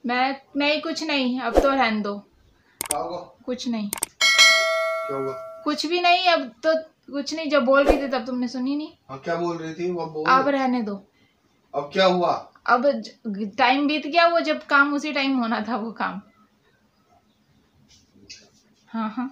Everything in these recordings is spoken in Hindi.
मैं नहीं, कुछ नहीं, अब तो रहने दो। क्या हुआ? कुछ नहीं। क्या हुआ? कुछ भी नहीं, अब तो कुछ नहीं। जब बोल रही थी तब तुमने सुनी नहीं। हाँ, क्या बोल रही थी वो बोल। अब रहने दो। अब क्या हुआ? अब टाइम बीत गया, वो जब काम उसी टाइम होना था वो काम। हाँ हाँ।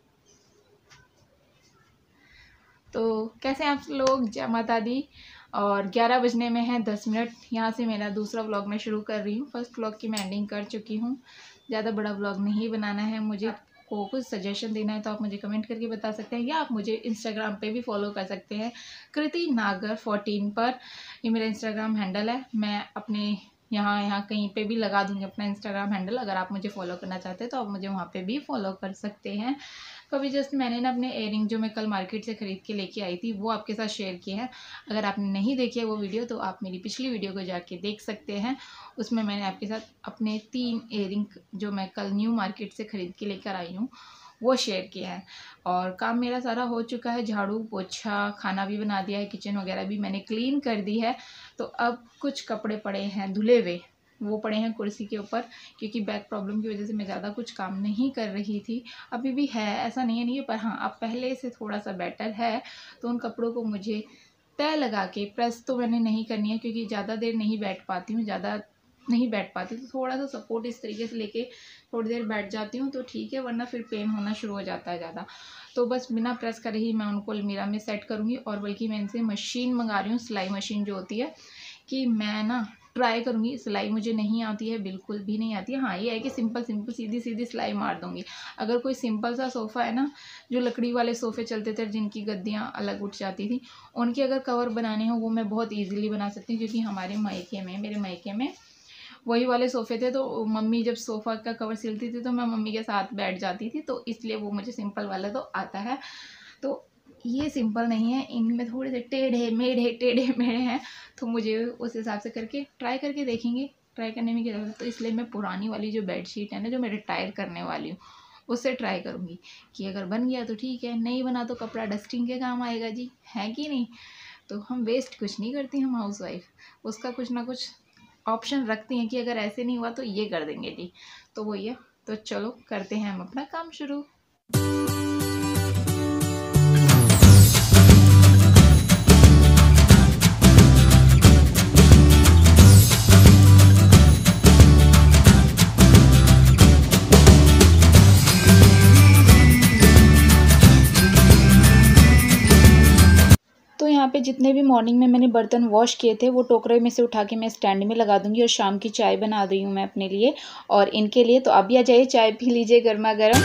तो कैसे हैं आप लोग? जय माता दी। और 11 बजने में है 10 मिनट। यहाँ से मेरा दूसरा व्लॉग मैं शुरू कर रही हूँ। फर्स्ट व्लॉग की मैं एंडिंग कर चुकी हूँ। ज़्यादा बड़ा व्लॉग नहीं बनाना है। मुझे को कुछ सजेशन देना है तो आप मुझे कमेंट करके बता सकते हैं, या आप मुझे इंस्टाग्राम पे भी फॉलो कर सकते हैं, कृति नागर 14 पर। ये मेरा इंस्टाग्राम हैंडल है। मैं अपने यहाँ कहीं पे भी लगा दूँगी अपना इंस्टाग्राम हैंडल। अगर आप मुझे फॉलो करना चाहते हैं तो आप मुझे वहाँ पे भी फॉलो कर सकते हैं। तो अभी जस्ट मैंने ना अपने एयरिंग जो मैं कल मार्केट से ख़रीद के लेके आई थी वो आपके साथ शेयर किया है। अगर आपने नहीं देखी है वो वीडियो तो आप मेरी पिछली वीडियो को जाके देख सकते हैं। उसमें मैंने आपके साथ अपने 3 एयरिंग जो मैं कल न्यू मार्केट से ख़रीद के लेकर आई हूँ वो शेयर किया है। और काम मेरा सारा हो चुका है, झाड़ू पोछा, खाना भी बना दिया है, किचन वगैरह भी मैंने क्लीन कर दी है। तो अब कुछ कपड़े पड़े हैं धुले हुए, वो पड़े हैं कुर्सी के ऊपर, क्योंकि बैक प्रॉब्लम की वजह से मैं ज़्यादा कुछ काम नहीं कर रही थी। अभी भी है, ऐसा नहीं है, पर हाँ अब पहले से थोड़ा सा बेटर है। तो उन कपड़ों को मुझे तय लगा के प्रेस तो मैंने नहीं करनी है, क्योंकि ज़्यादा देर नहीं बैठ पाती हूँ, तो थोड़ा सा सपोर्ट इस तरीके से लेके थोड़ी देर बैठ जाती हूँ तो ठीक है, वरना फिर पेन होना शुरू हो जाता है ज़्यादा। तो बस बिना प्रेस करे ही मैं उनको अलमीरा में सेट करूँगी। और बल्कि मैं इनसे मशीन मंगा रही हूँ, सिलाई मशीन जो होती है, कि मैं ना ट्राई करूँगी। सिलाई मुझे नहीं आती है, बिल्कुल भी नहीं आती है। हाँ ये है कि सिंपल सीधी सिलाई मार दूँगी। अगर कोई सिंपल सा सोफ़ा है ना, जो लकड़ी वाले सोफ़े चलते थे जिनकी गद्दियाँ अलग उठ जाती थी, उनके अगर कवर बनाने हो वो मैं बहुत ईजिली बना सकती हूँ। क्योंकि हमारे मेरे मायके में वही वाले सोफ़े थे, तो मम्मी जब सोफ़ा का कवर सिलती थी तो मैं मम्मी के साथ बैठ जाती थी, तो इसलिए वो मुझे सिंपल वाला तो आता है। तो ये सिंपल नहीं है, इनमें थोड़े से टेढ़े मेढ़े हैं, तो मुझे उस हिसाब से ट्राई करके देखेंगे। ट्राई करने में क्या ज़रूरत है, तो इसलिए मैं पुरानी वाली जो बेडशीट है ना, जो मैं रिटायर करने वाली हूँ, उससे ट्राई करूँगी कि अगर बन गया तो ठीक है, नहीं बना तो कपड़ा डस्टिंग के काम आएगा जी, है कि नहीं। तो हम वेस्ट कुछ नहीं करती, हम हाउसवाइफ उसका कुछ ना कुछ ऑप्शन रखती हैं कि अगर ऐसे नहीं हुआ तो ये कर देंगे जी। तो वही है। तो चलो करते हैं हम अपना काम शुरू। यहाँ पे जितने भी मॉर्निंग में मैंने बर्तन वॉश किए थे वो टोकरे में से उठा के मैं स्टैंड में लगा दूंगी। और शाम की चाय बना रही हूँ मैं अपने लिए और इनके लिए। तो आप भी आ जाइए, चाय पी लीजिए गर्मा गर्म।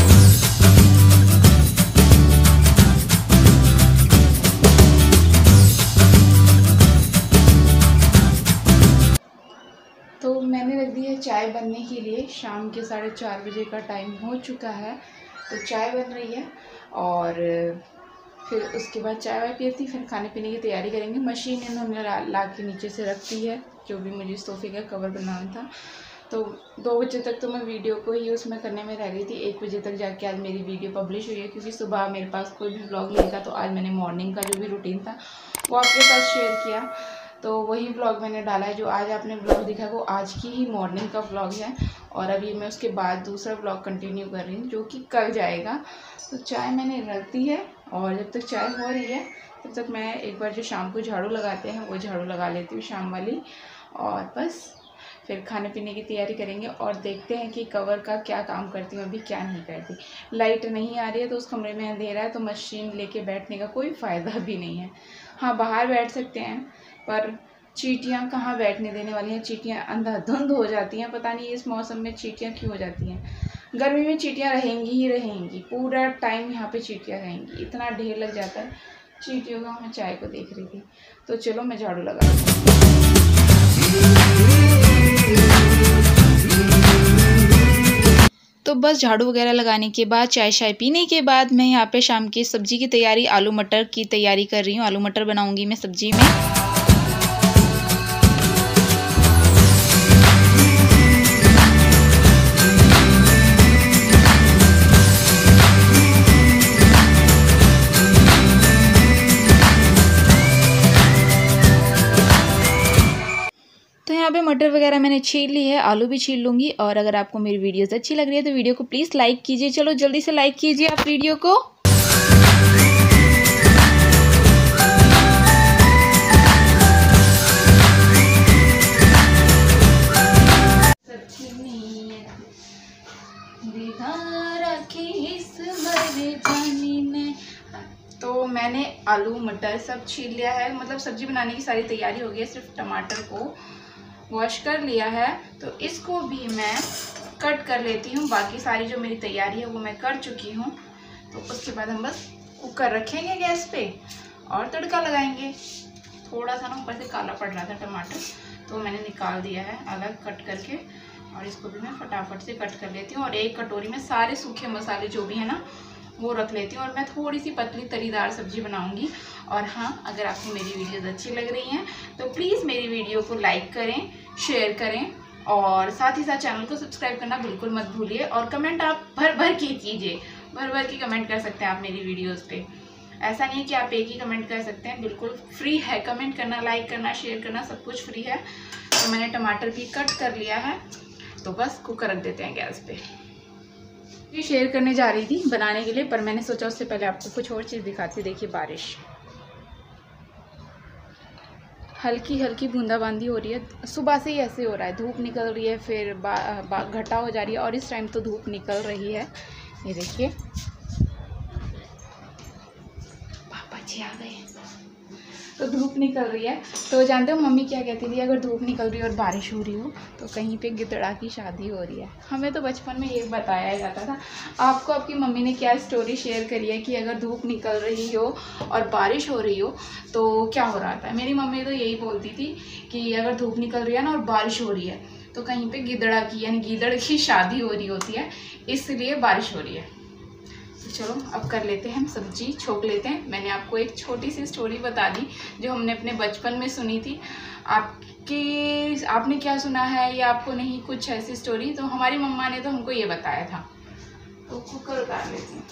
तो मैंने रख दी है चाय बनने के लिए। शाम के 4:30 बजे का टाइम हो चुका है, तो चाय बन रही है। और फिर उसके बाद चाय वाय पीती, फिर खाने पीने की तैयारी करेंगे। मशीन इन्होंने ला के नीचे से रख दी है, जो भी मुझे सोफ़े का कवर बनाना था। तो 2 बजे तक तो मैं वीडियो को ही उसमें करने में रह गई थी। 1 बजे तक जाके आज मेरी वीडियो पब्लिश हुई है, क्योंकि सुबह मेरे पास कोई भी व्लॉग नहीं था। तो आज मैंने मॉर्निंग का जो भी रूटीन था वो आपके साथ शेयर किया, तो वही व्लॉग मैंने डाला है। जो आज आपने व्लॉग दिखा वो आज की ही मॉर्निंग का व्लॉग है। और अभी मैं उसके बाद दूसरा व्लॉग कंटिन्यू कर रही हूँ, जो कि कल जाएगा। तो चाय मैंने रख दी है, और जब तक चाय हो रही है तब तक मैं एक बार जो शाम को झाड़ू लगाते हैं वो झाड़ू लगा लेती हूँ, शाम वाली। और बस फिर खाने पीने की तैयारी करेंगे और देखते हैं कि कवर का क्या काम करती हूँ, अभी क्या नहीं करती। लाइट नहीं आ रही है तो उस कमरे में अंधेरा है, तो मशीन लेके बैठने का कोई फ़ायदा भी नहीं है। हाँ बाहर बैठ सकते हैं, पर चींटियाँ कहाँ बैठने देने वाली हैं। चींटियाँ अंधाधुंध हो जाती हैं, पता नहीं इस मौसम में चींटियाँ क्यों हो जाती हैं। गर्मी में चींटियाँ रहेंगी ही रहेंगी, पूरा टाइम यहाँ पे चींटियाँ रहेंगी, इतना ढेर लग जाता है चींटियों का। मैं चाय को देख रही थी, तो चलो मैं झाड़ू लगा। तो बस झाड़ू वगैरह लगाने के बाद, चाय शाय पीने के बाद, मैं यहाँ पे शाम की सब्ज़ी की तैयारी, आलू मटर की तैयारी कर रही हूँ। आलू मटर बनाऊँगी मैं सब्ज़ी में। यहाँ पे मटर वगैरह मैंने छील ली है, आलू भी छील लूँगी। और अगर आपको मेरी वीडियोस अच्छी लग रही है तो वीडियो को प्लीज़ लाइक कीजिए। चलो जल्दी से लाइक कीजिए आप वीडियो को। तो मैंने आलू मटर सब छील लिया है, मतलब सब्जी बनाने की सारी तैयारी हो गई है। सिर्फ टमाटर को वॉश कर लिया है, तो इसको भी मैं कट कर लेती हूँ। बाकी सारी जो मेरी तैयारी है वो मैं कर चुकी हूँ। तो उसके बाद हम बस कुकर रखेंगे गैस पे और तड़का लगाएंगे। थोड़ा सा ना ऊपर से काला पड़ रहा था टमाटर, तो मैंने निकाल दिया है अलग कट करके। और इसको भी मैं फटाफट से कट कर लेती हूँ। और एक कटोरी में सारे सूखे मसाले जो भी है ना वो रख लेती हूँ। और मैं थोड़ी सी पतली तरीदार सब्जी बनाऊँगी। और हाँ, अगर आपको मेरी वीडियोज़ अच्छी लग रही हैं तो प्लीज़ मेरी वीडियो को लाइक करें, शेयर करें और साथ ही साथ चैनल को सब्सक्राइब करना बिल्कुल मत भूलिए। और कमेंट आप भर भर के कीजिए, भर भर के कमेंट कर सकते हैं आप मेरी वीडियोज़ पे। ऐसा नहीं है कि आप एक ही कमेंट कर सकते हैं, बिल्कुल फ्री है कमेंट करना, लाइक करना, शेयर करना, सब कुछ फ्री है। तो मैंने टमाटर भी कट कर लिया है, तो बस कुकर रख देते हैं गैस पे। ये शेयर करने जा रही थी बनाने के लिए, पर मैंने सोचा उससे पहले आपको कुछ और चीज़ दिखाती। देखिए बारिश, हल्की हल्की बूंदाबांदी हो रही है। सुबह से ही ऐसे हो रहा है, धूप निकल रही है, फिर घटा हो जा रही है और इस टाइम तो धूप निकल रही है। ये देखिए पापा जी आ गए, तो धूप निकल रही है। तो जानते हो मम्मी क्या कहती थी, अगर धूप निकल रही है और बारिश हो रही हो तो कहीं पे गिद्दड़ा की शादी हो रही है। हमें तो बचपन में ये बताया जाता था। आपको आपकी मम्मी ने क्या स्टोरी शेयर करी है कि अगर धूप निकल रही हो और बारिश हो रही हो तो क्या हो रहा था? मेरी मम्मी तो यही बोलती थी कि अगर धूप निकल रही है ना और बारिश हो रही है तो कहीं पर गिद्दड़ा की यानी गीदड़ की शादी हो रही होती है, इसलिए बारिश हो रही है। चलो अब कर लेते हैं हम सब्जी, छोक लेते हैं। मैंने आपको एक छोटी सी स्टोरी बता दी जो हमने अपने बचपन में सुनी थी। आपने क्या सुना है या आपको नहीं कुछ ऐसी स्टोरी? तो हमारी मम्मा ने तो हमको ये बताया था। तो कुकर उतार लेते हैं।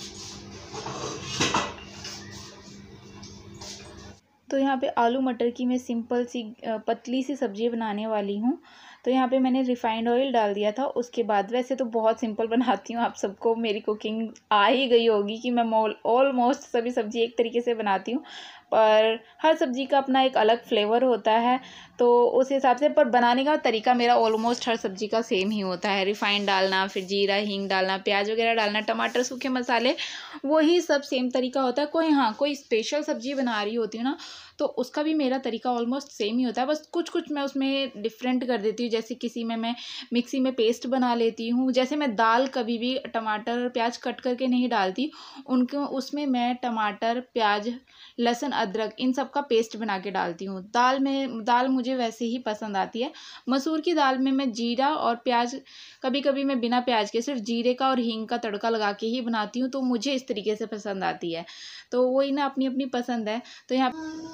तो यहाँ पे आलू मटर की मैं सिंपल सी पतली सी सब्जी बनाने वाली हूँ। तो यहाँ पे मैंने रिफाइंड ऑयल डाल दिया था। उसके बाद वैसे तो बहुत सिंपल बनाती हूँ, आप सबको मेरी कुकिंग आ ही गई होगी कि मैं ऑलमोस्ट सभी सब्ज़ी एक तरीके से बनाती हूँ, पर हर सब्ज़ी का अपना एक अलग फ्लेवर होता है। तो उस हिसाब से पर बनाने का तरीका मेरा ऑलमोस्ट हर सब्ज़ी का सेम ही होता है। रिफाइंड डालना, फिर जीरा हींग डालना, प्याज वगैरह डालना, टमाटर, सूखे मसाले, वही सब सेम तरीका होता है। कोई स्पेशल सब्ज़ी बना रही होती है ना तो उसका भी मेरा तरीका ऑलमोस्ट सेम ही होता है। बस कुछ कुछ मैं उसमें डिफरेंट कर देती हूँ। जैसे किसी में मैं मिक्सी में पेस्ट बना लेती हूँ। जैसे मैं दाल कभी भी टमाटर और प्याज कट करके नहीं डालती, उनको उसमें मैं टमाटर, प्याज, लहसुन, अदरक इन सब का पेस्ट बना के डालती हूँ। दाल मुझे वैसे ही पसंद आती है। मसूर की दाल में मैं जीरा और प्याज, कभी कभी मैं बिना प्याज के सिर्फ जीरे का और हींग का तड़का लगा के ही बनाती हूँ, तो मुझे इस तरीके से पसंद आती है। तो वही ना, अपनी अपनी पसंद है। तो यहाँ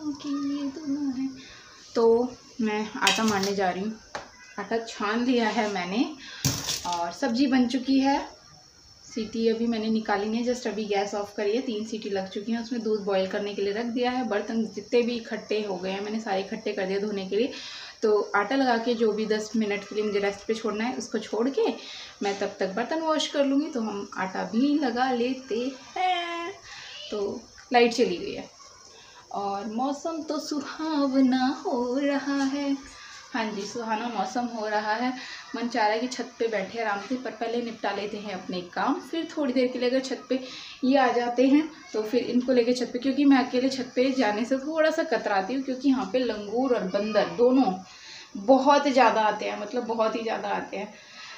है तो मैं आटा मारने जा रही हूँ। आटा छान लिया है मैंने और सब्जी बन चुकी है। सीटी अभी मैंने निकाली नहीं, जस्ट अभी गैस ऑफ करी है। 3 सीटी लग चुकी हैं। उसमें दूध बॉईल करने के लिए रख दिया है। बर्तन जितने भी इकट्ठे हो गए हैं मैंने सारे इकट्ठे कर दिए धोने के लिए। तो आटा लगा के जो भी 10 मिनट के लिए मुझे रेस्ट पे छोड़ना है उसको छोड़ के मैं तब तक बर्तन वॉश कर लूँगी। तो हम आटा भी लगा लेते हैं। तो लाइट चली गई है और मौसम तो सुहावना हो रहा है। हाँ जी, सुहाना मौसम हो रहा है। मन चाह रहा है कि छत पे बैठे आराम से, पर पहले निपटा लेते हैं अपने काम। फिर थोड़ी देर के लिए अगर छत पे ये आ जाते हैं तो फिर इनको लेके छत पे, क्योंकि मैं अकेले छत पे जाने से थोड़ा सा कतराती हूँ, क्योंकि यहाँ पे लंगूर और बंदर दोनों बहुत ज़्यादा आते हैं, मतलब बहुत ही ज़्यादा आते हैं।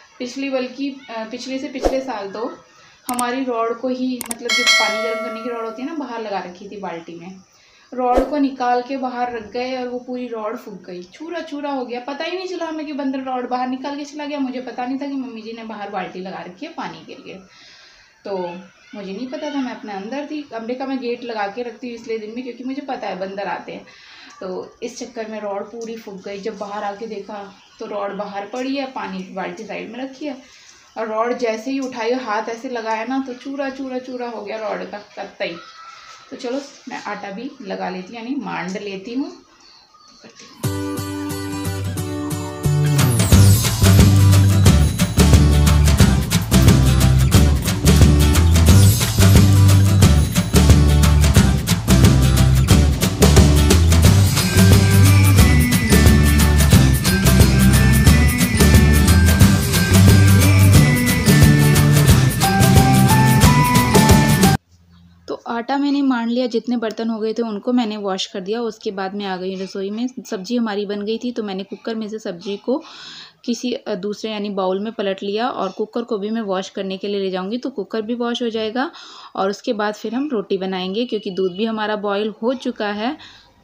पिछले से पिछले साल तो हमारी रॉड को ही, मतलब जो पानी गर्म करने की रॉड होती है ना, बाहर लगा रखी थी बाल्टी में, रॉड को निकाल के बाहर रख गए और वो पूरी रॉड फूक गई, चूरा चूरा हो गया। पता ही नहीं चला हमें कि बंदर रॉड बाहर निकाल के चला गया। मुझे पता नहीं था कि मम्मी जी ने बाहर बाल्टी लगा रखी है पानी के लिए, तो मुझे नहीं पता था। मैं अपने अंदर थी। कमरे का मैं गेट लगा के रखती हूँ इसलिए दिन में, क्योंकि मुझे पता है बंदर आते हैं। तो इस चक्कर में रॉड पूरी फूक गई। जब बाहर आके देखा तो रॉड बाहर पड़ी है, पानी की बाल्टी साइड में रखी है, और रॉड जैसे ही उठाई हाथ ऐसे लगाया ना तो चूरा चूरा चूरा हो गया रॉड का कत्तई। तो चलो मैं आटा भी लगा लेती हूँ, यानी मांड लेती हूँ। तो करती हूँ। आटा मैंने मान लिया, जितने बर्तन हो गए थे उनको मैंने वॉश कर दिया। उसके बाद मैं आ गई रसोई में। सब्ज़ी हमारी बन गई थी तो मैंने कुकर में से सब्ज़ी को किसी दूसरे यानी बाउल में पलट लिया और कुकर को भी मैं वॉश करने के लिए ले जाऊंगी, तो कुकर भी वॉश हो जाएगा और उसके बाद फिर हम रोटी बनाएंगे, क्योंकि दूध भी हमारा बॉईल हो चुका है।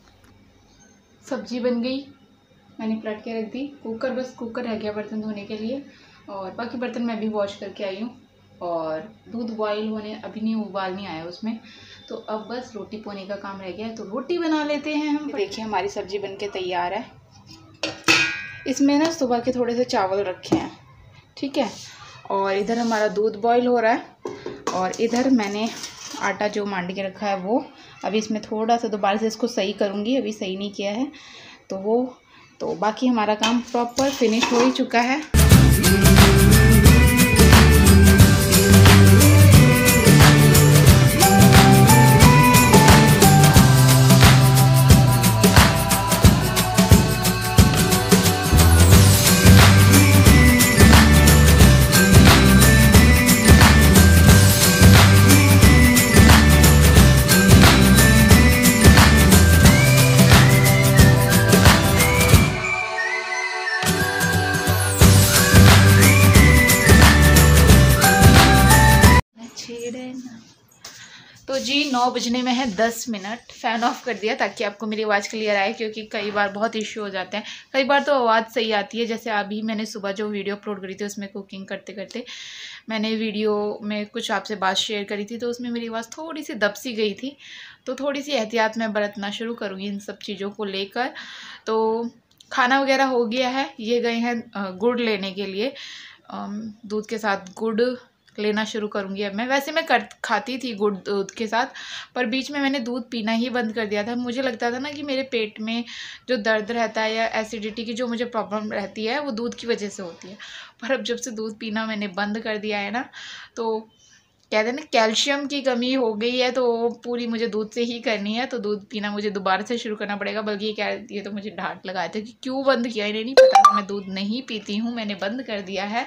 सब्जी बन गई, मैंने पलट के रख दी। बस कुकर रह गया बर्तन धोने के लिए और बाकी बर्तन मैं भी वॉश करके आई हूँ। और दूध बॉईल होने अभी नहीं, उबाल नहीं आया उसमें, तो अब बस रोटी पोने का काम रह गया है, तो रोटी बना लेते हैं हम। देखिए हमारी सब्जी बन के तैयार है। इसमें ना सुबह के थोड़े से चावल रखे हैं, ठीक है। और इधर हमारा दूध बॉईल हो रहा है और इधर मैंने आटा जो मांड के रखा है वो अभी इसमें थोड़ा सा दोबारा से इसको सही करूँगी, अभी सही नहीं किया है तो बाकी हमारा काम प्रॉपर फिनिश हो ही चुका है। तो जी 9 बजने में है 10 मिनट। फ़ैन ऑफ कर दिया ताकि आपको मेरी आवाज़ क्लियर आए, क्योंकि कई बार बहुत इश्यू हो जाते हैं। कई बार तो आवाज़ सही आती है, जैसे अभी मैंने सुबह जो वीडियो अपलोड करी थी उसमें कुकिंग करते करते मैंने वीडियो में कुछ आपसे बात शेयर करी थी, तो उसमें मेरी आवाज़ थोड़ी सी दब सी गई थी। तो थोड़ी सी एहतियात मैं बरतना शुरू करूँगी इन सब चीज़ों को लेकर। तो खाना वगैरह हो गया है, ये गए हैं गुड़ लेने के लिए, दूध के साथ गुड़ लेना शुरू करूँगी अब मैं। वैसे मैं खाती थी गुड़ दूध के साथ, पर बीच में मैंने दूध पीना ही बंद कर दिया था। मुझे लगता था ना कि मेरे पेट में जो दर्द रहता है या एसिडिटी की जो मुझे प्रॉब्लम रहती है वो दूध की वजह से होती है। पर अब जब से दूध पीना मैंने बंद कर दिया है ना, तो कहते हैं ना कैल्शियम की कमी हो गई है, तो पूरी मुझे दूध से ही करनी है। तो दूध पीना मुझे दोबारा से शुरू करना पड़ेगा। बल्कि ये तो मुझे डांट लगाए थे कि क्यों बंद किया, इन्हें नहीं पता था मैं दूध नहीं पीती हूँ, मैंने बंद कर दिया है।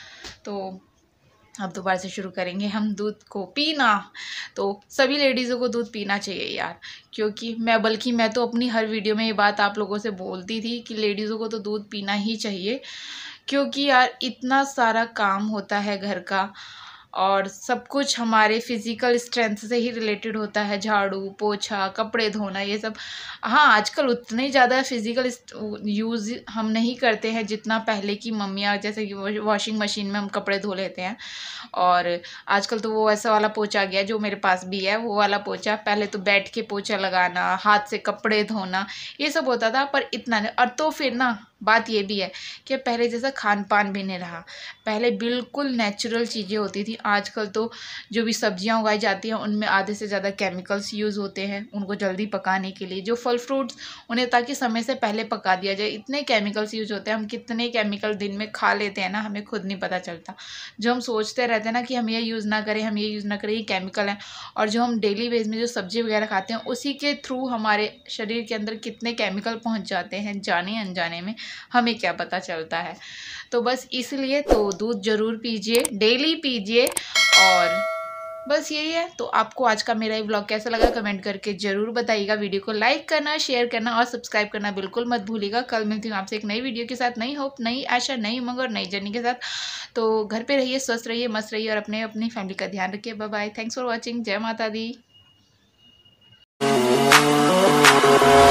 तो अब दोबारा से शुरू करेंगे हम दूध को पीना। तो सभी लेडीज़ों को दूध पीना चाहिए यार, क्योंकि मैं तो अपनी हर वीडियो में ये बात आप लोगों से बोलती थी कि लेडीज़ों को तो दूध पीना ही चाहिए, क्योंकि यार इतना सारा काम होता है घर का और सब कुछ हमारे फिज़िकल स्ट्रेंथ से ही रिलेटेड होता है। झाड़ू पोछा कपड़े धोना ये सब। हाँ आजकल उतने ज़्यादा फिज़िकल यूज़ हम नहीं करते हैं जितना पहले की मम्मियाँ, जैसे कि वॉशिंग मशीन में हम कपड़े धो लेते हैं। और आजकल तो वो ऐसा वाला पोछा आ गया जो मेरे पास भी है, वो वाला पोछा। पहले तो बैठ के पोछा लगाना, हाथ से कपड़े धोना, ये सब होता था, पर इतना नहीं। और तो फिर ना बात ये भी है कि पहले जैसा खान पान भी नहीं रहा। पहले बिल्कुल नेचुरल चीज़ें होती थी। आजकल तो जो भी सब्जियां उगाई जाती हैं उनमें आधे से ज़्यादा केमिकल्स यूज़ होते हैं उनको जल्दी पकाने के लिए। जो फल फ्रूट्स उन्हें ताकि समय से पहले पका दिया जाए, इतने केमिकल्स यूज़ होते हैं। हम कितने केमिकल दिन में खा लेते हैं ना, हमें खुद नहीं पता चलता। जो हम सोचते रहते हैं ना कि हम ये यूज़ ना करें, हम ये यूज़ ना करें, ये केमिकल है। और जो हम डेली बेस में जो सब्जी वगैरह खाते हैं उसी के थ्रू हमारे शरीर के अंदर कितने केमिकल पहुँच जाते हैं जाने अनजाने में, हमें क्या पता चलता है। तो बस इसलिए तो दूध ज़रूर पीजिए, डेली पीजिए। और बस यही है। तो आपको आज का मेरा ये ब्लॉग कैसा लगा कमेंट करके ज़रूर बताइएगा। वीडियो को लाइक करना, शेयर करना और सब्सक्राइब करना बिल्कुल मत भूलिएगा। कल मिलती हूँ आपसे एक नई वीडियो के साथ, नई होप, नई आशा, नई उमंग और नई जर्नी के साथ। तो घर पे रहिए, स्वस्थ रहिए, मस्त रहिए और अपनी फैमिली का ध्यान रखिए। Bye bye, thanks for watching. जय माता दी।